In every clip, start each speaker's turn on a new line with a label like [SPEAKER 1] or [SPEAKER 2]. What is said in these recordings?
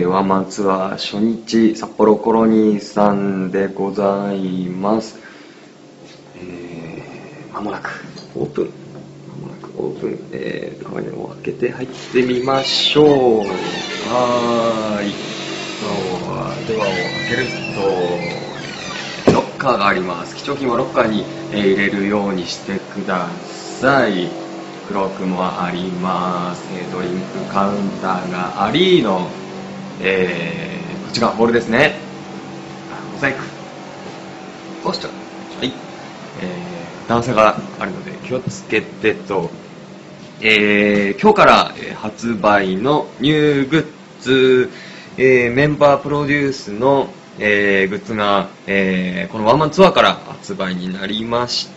[SPEAKER 1] ワンマンツアー初日、札幌コロニーさんでございます。まもなくオープン。カメラを開けて入ってみましょう。はーい。ドアを開けると、ロッカーがあります。貴重品はロッカーに入れるようにしてください。クロークもあります。ドリンクカウンターがありの、こっちがホールですね。モザイク。ポスター。はい。段差があるので気をつけてと。今日から発売のニューグッズ、メンバープロデュースの、グッズが、このワンマンツアーから発売になりました。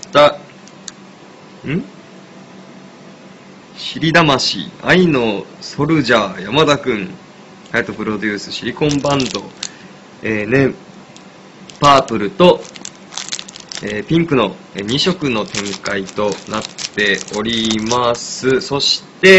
[SPEAKER 1] 尻魂、愛のソルジャー、山田くん、ハヤトプロデュース、シリコンバンド、パープルと、ピンクの2色の展開となっております。そして、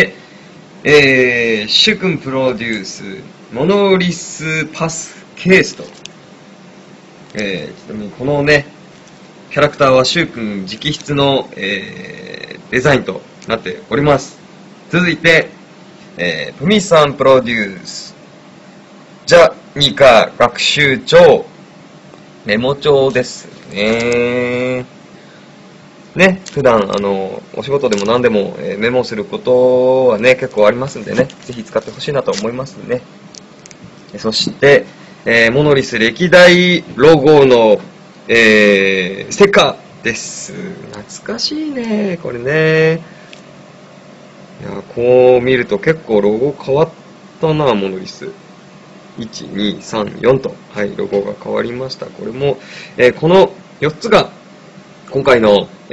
[SPEAKER 1] シュくんプロデュース、モノリスパスケースと、ちなみにこのね、キャラクターはシュくん直筆の、デザインとなっております。続いて、プミさんプロデュース、ジャニカ学習帳、メモ帳ですね。普段お仕事でも何でも、メモすることはね、結構ありますんでね、ぜひ使ってほしいなと思いますね。そして、モノリス歴代ロゴの、ステッカーです。懐かしいね、これね。いや、こう見ると結構ロゴ変わったな、モノリス。1、2、3、4と、はい、ロゴが変わりました。これも、この4つが今回の、ニ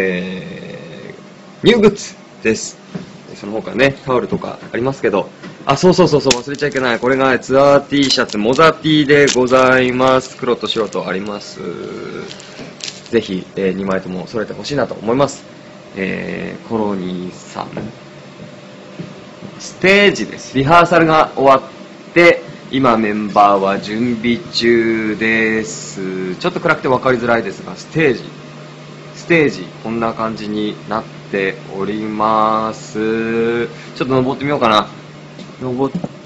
[SPEAKER 1] ューグッズです。その他ね、タオルとかありますけど、そう、忘れちゃいけない。これがツアー T シャツ、モザ T でございます。黒と白とあります。ぜひ、2枚とも揃えてほしいなと思います。コロニーさん。ステージです。リハーサルが終わって、今メンバーは準備中です。ちょっと暗くて分かりづらいですが、ステージ、こんな感じになっております。ちょっと登ってみようかな。よい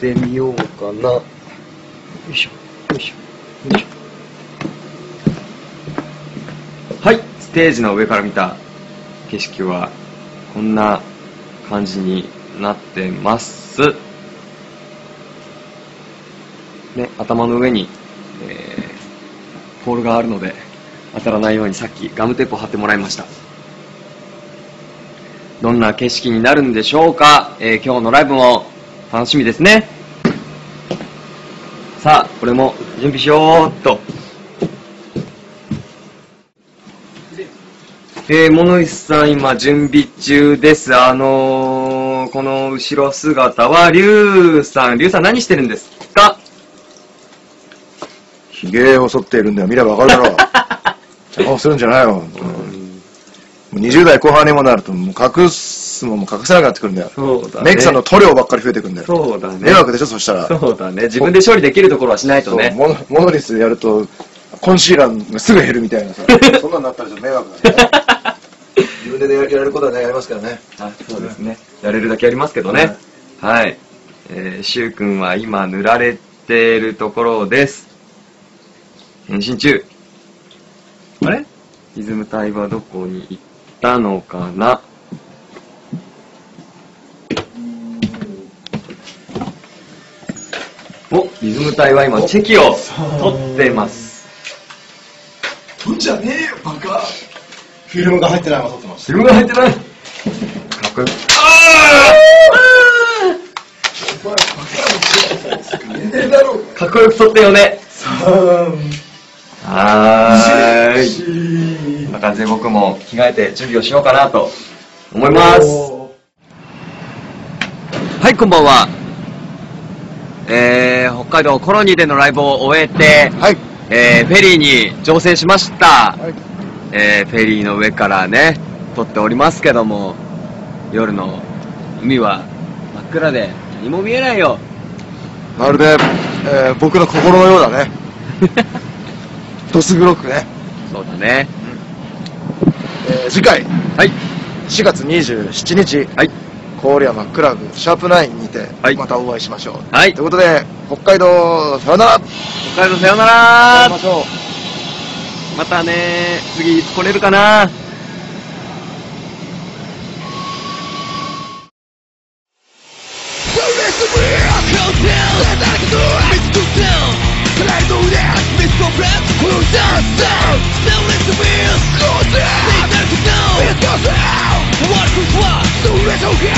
[SPEAKER 1] しょ。はい、ステージの上から見た景色はこんな感じになってます。ね、頭の上に、ポールがあるので当たらないようにさっきガムテープを貼ってもらいました。どんな景色になるんでしょうか。今日のライブも楽しみですね。さあ、これも準備しようっと。モノリスさん今準備中です。この後ろ姿はリュウさん何してるんですか？
[SPEAKER 2] ひげを剃っているんだよ。見ればわかるだろう。邪魔をするんじゃないよ。もう20代後半にもなると、もう隠すのも隠せなくなってくるんだよ。
[SPEAKER 1] そうだね。
[SPEAKER 2] メイクさんの塗料ばっかり増えてくるんだよ。
[SPEAKER 1] そうだね。
[SPEAKER 2] 迷惑でしょ、そしたら。
[SPEAKER 1] そうだね。自分で処理できるところはしないとね。
[SPEAKER 2] モノリスやると、コンシーラーがすぐ減るみたいなさ。そんなになったらちょっと迷惑だね。自分でやれることはね、やりますからね。
[SPEAKER 1] そうですね。やれるだけやりますけどね。はい。シュウ君は今塗られているところです。変身中。あれ？リズム隊はどこに行ったのかな？リズム隊は今チェキを取ってます。
[SPEAKER 2] 取んじゃねえよ、バカ。フィルムが入ってないのが撮ってます。
[SPEAKER 1] フィルムが入ってない。かっこよく。かっこよく撮ったよね。こんな感じで僕も着替えて準備をしようかなと思います。はい、こんばんは。北海道コロニーでのライブを終えて、フェリーに乗船しました。フェリーの上からね、撮っておりますけども、夜の海は真っ暗で何も見えないよ。
[SPEAKER 2] まるで、僕の心のようだね。ドスブロックね。
[SPEAKER 1] そうだね。
[SPEAKER 2] 次回、
[SPEAKER 1] はい。
[SPEAKER 2] 4月27日、
[SPEAKER 1] はい。
[SPEAKER 2] 郡山クラブシャープ9にて、
[SPEAKER 1] はい
[SPEAKER 2] またお会いしましょう。
[SPEAKER 1] はい
[SPEAKER 2] ということで、北海道、さよなら。
[SPEAKER 1] 北海道さよな
[SPEAKER 2] 会
[SPEAKER 1] ら
[SPEAKER 2] いましょう。
[SPEAKER 1] またね次いつ来れるかな。
[SPEAKER 3] What was what? So let's go.